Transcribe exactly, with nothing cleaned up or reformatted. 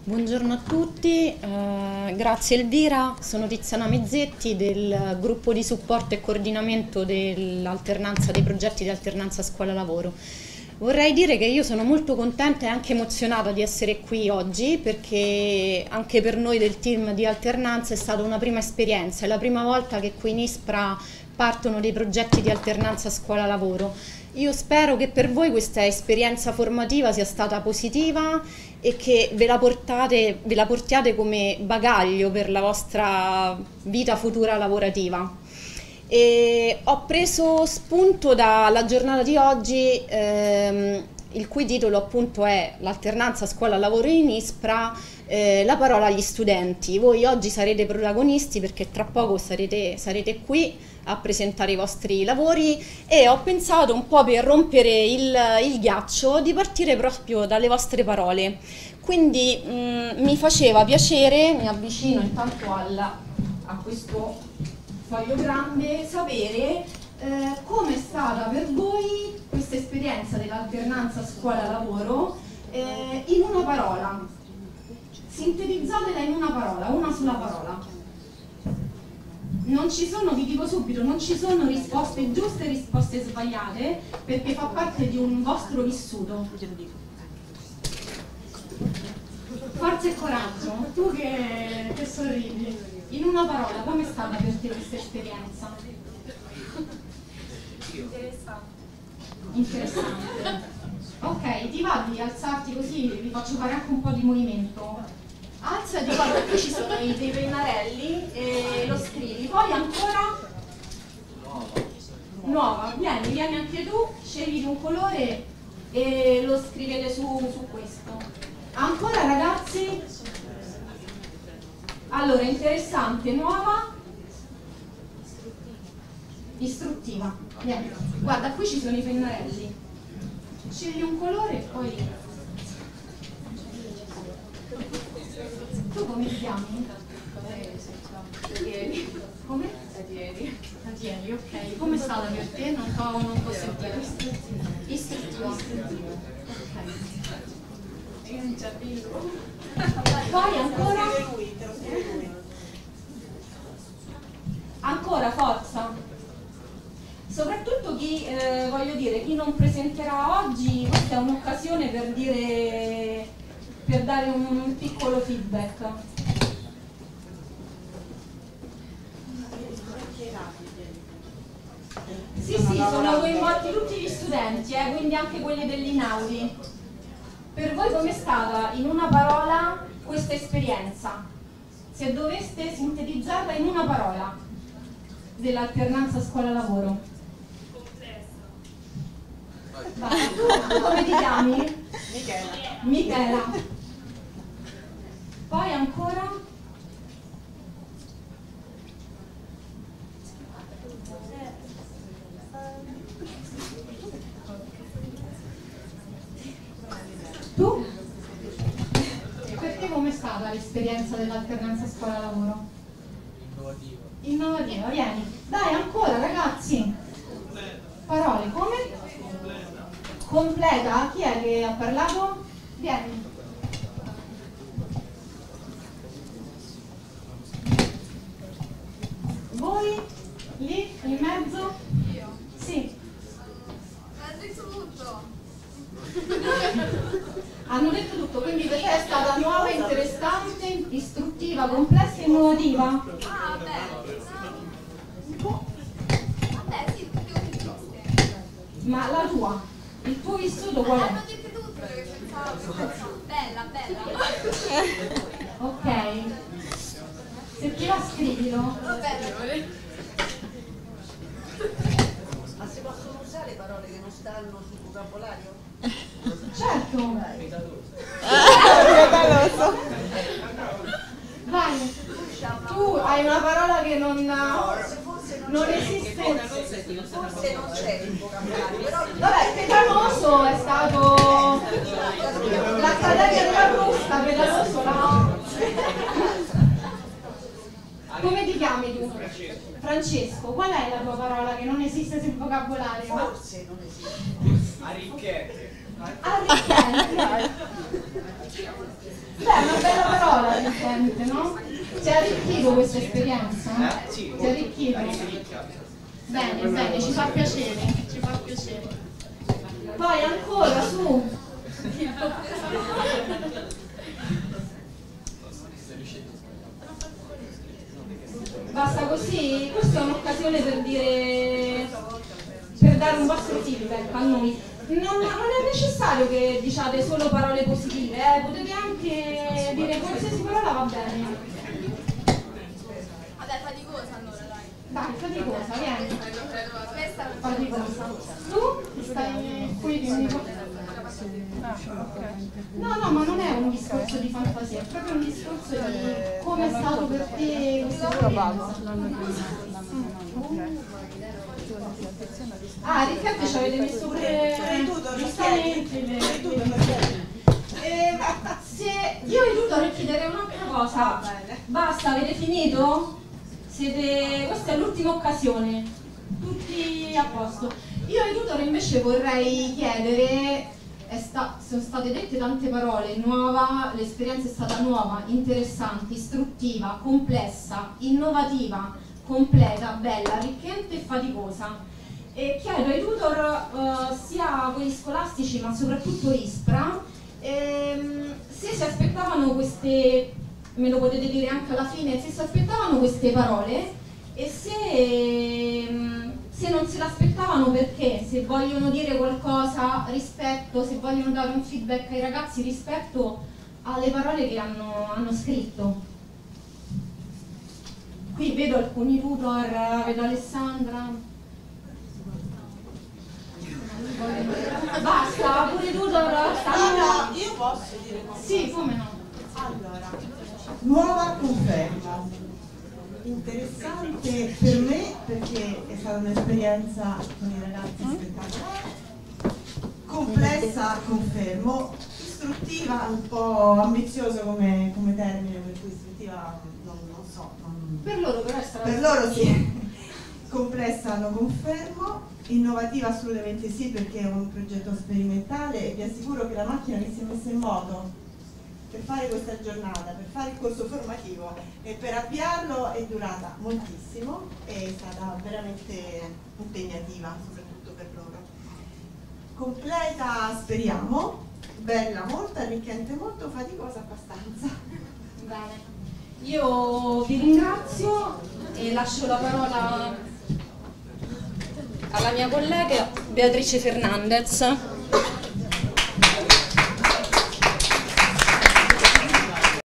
Buongiorno a tutti, eh, grazie Elvira, sono Tiziana Mezzetti del gruppo di supporto e coordinamento dell'alternanza dei progetti di alternanza scuola-lavoro. Vorrei dire che io sono molto contenta e anche emozionata di essere qui oggi perché anche per noi del team di alternanza è stata una prima esperienza, è la prima volta che qui in ISPRA partono dei progetti di alternanza scuola-lavoro. Io spero che per voi questa esperienza formativa sia stata positiva e che ve la portate, ve la portiate come bagaglio per la vostra vita futura lavorativa. E ho preso spunto dalla giornata di oggi, ehm, il cui titolo appunto è l'alternanza scuola-lavoro in ISPRA, eh, la parola agli studenti. Voi oggi sarete protagonisti perché tra poco sarete, sarete qui a presentare i vostri lavori e ho pensato un po' per rompere il, il ghiaccio di partire proprio dalle vostre parole. Quindi mh, mi faceva piacere, mi avvicino intanto alla, a questo foglio grande, sapere eh, come è stata per voi questa esperienza dell'alternanza scuola-lavoro eh, in una parola. Sintetizzatela in una parola, una sola parola. Non ci sono, vi dico subito, non ci sono risposte giuste e risposte sbagliate perché fa parte di un vostro vissuto. Forza e coraggio, tu che, che sorridi. In una parola, com'è stata per te questa esperienza? Interessante. Interessante. Ok, ti va di alzarti così, vi faccio fare anche un po' di movimento. Alzati, guarda, qui ci sono i, dei pennarelli e lo scrivi. Poi ancora nuova. Nuova, vieni, vieni anche tu, scegli un colore e lo scrivete su, su questo. Ancora ragazzi? Allora, interessante, nuova, istruttiva. Vieni. Guarda, qui ci sono i pennarelli. Scegli un colore e poi... Tu come ti chiami? Tatieri. Come? Tatieri. Tatieri, ok. Come è stata per te? Non ho, non ho sentito. Istruttiva. Istruttiva. Ok. Io non ci arrivo. Poi ancora? Ancora, forza. Soprattutto chi, eh, voglio dire, chi non presenterà oggi, questa è un'occasione per dire... per dare un piccolo feedback. Sì, sì, sono coinvolti tutti gli studenti, eh, quindi anche quelli dell'Inaudi. Per voi com'è stata, in una parola, questa esperienza? Se doveste sintetizzarla in una parola dell'alternanza scuola-lavoro. Complessa. Tu come ti chiami? Michela. Michela. Poi ancora? Tu? Per te com'è stata l'esperienza dell'alternanza scuola-lavoro? Innovativa. Innovativa, vieni. Dai, ancora ragazzi. Completa. Parole, come? Completa. Completa? Chi è che ha parlato? Vieni. Voi? Lì? In mezzo? Io? Sì. Hanno detto tutto. Hanno detto tutto, quindi per te è stata nuova, interessante, istruttiva, complessa e innovativa? Ah, vabbè. No. Vabbè, sì, tutte cose giuste. Ma la tua? Il tuo vissuto qual è? Hanno detto tutto perché pensavo. Bella, bella. Ok. Se ti va scrivilo. Vabbè. Ma si possono usare parole che non stanno sul vocabolario? Certo. Vai. Tu hai una parola che non, No, se forse non, non c'è, esiste. forse non c'è il vocabolario, però Vabbè, Pedaloso è stato l'Accademia della Frusta, Pedaloso no. Come ti chiami tu? Francesco, qual è la tua parola che non esiste sul vocabolario? forse non esiste. Arricchette. Arricchente. Beh, è una bella parola, arricchente, no? Ti ha arricchito questa esperienza? Eh? Sì, Ti ha arricchito? Bene, bene, ci fa piacere, ci fa piacere. Poi ancora, su. Basta così? Questa è un'occasione per dire, per dare un vostro feedback a noi. Non, non è necessario che diciate solo parole positive, eh? Potete anche dire qualsiasi parola va bene. Vabbè, faticosa allora, dai. Dai, faticosa, vieni. Questa Faticosa. Tu stai qui che mi No, no, ma non è un discorso di fantasia, è proprio un discorso di come è stato per te questa esperienza. Ah, Riccardo ci avete messo pure giustamente le... Eh, se io vi tutor chiederei un'altra cosa. Basta, avete finito? Siete... Questa è l'ultima occasione. Tutti a posto. Io ai tutor invece vorrei chiedere... È sta, sono state dette tante parole, nuova, l'esperienza è stata nuova, interessante, istruttiva, complessa, innovativa, completa, bella, arricchente e faticosa. E chiedo ai tutor, uh, sia quelli scolastici ma soprattutto ISPRA, ehm, se si aspettavano queste, me lo potete dire anche alla fine, se si aspettavano queste parole e se... Um, se non se l'aspettavano perché, se vogliono dire qualcosa rispetto, se vogliono dare un feedback ai ragazzi rispetto alle parole che hanno, hanno scritto. Qui vedo alcuni tutor, vedo Alessandra. Basta, pure i tutor stanno... No, no, io posso dire qualcosa? Sì, come no? Allora, nuova conferma. Interessante per me perché è stata un'esperienza con i ragazzi spettacolare, complessa, confermo, istruttiva, un po' ambizioso come, come termine, per cui istruttiva non, non so. Non... Per loro però è stata... Per loro sì, complessa lo confermo, innovativa assolutamente sì perché è un progetto sperimentale e vi assicuro che la macchina che si è messa in moto per fare questa giornata, per fare il corso formativo e per avviarlo è durata moltissimo, è stata veramente impegnativa, soprattutto per loro. Completa speriamo, bella molto, arricchente molto, faticosa abbastanza. Bene. Io vi ringrazio e lascio la parola alla mia collega Beatrice Fernandez.